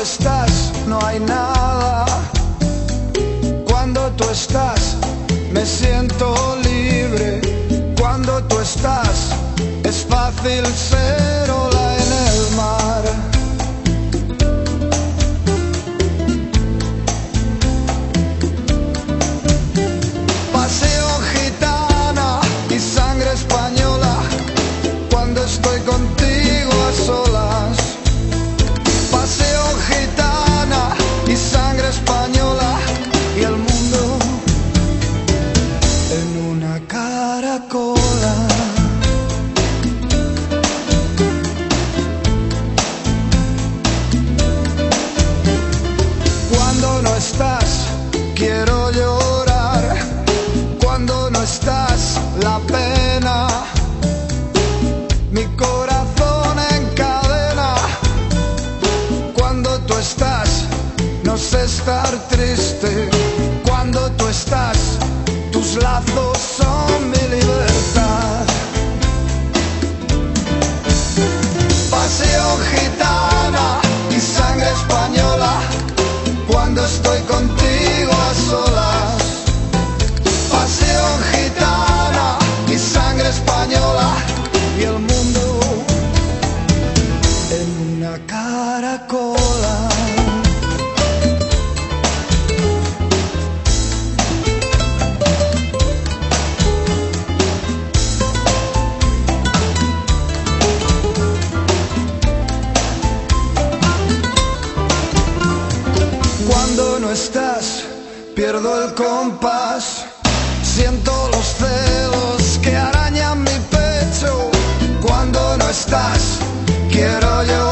estás no hay nada. Cuando tú estás me siento libre. Cuando tú estás es fácil ser ola en el mar. Paseo gitana y sangre española cuando estoy contigo a solas. Paseo gitana y sangre española y el mundo en una caracola. Cuando no estás quiero llorar. Cuando no estás la pena mi corazón encadena. Cuando tú estás no sé estar triste. Cuando tú estás tus lazos son mi libertad. Paseo gitana y sangre española cuando estoy contigo a solas. Paseo gitana y sangre española y el mundo en una caracola. Cuando no estás, pierdo el compás. Siento los celos que arañan mi pecho. Cuando no estás, quiero llorar.